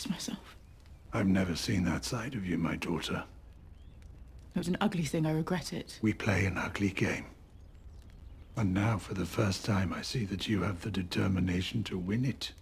sacrifice myself. I've never seen that side of you, my daughter. It was an ugly thing, I regret it. We play an ugly game. And now, for the first time, I see that you have the determination to win it.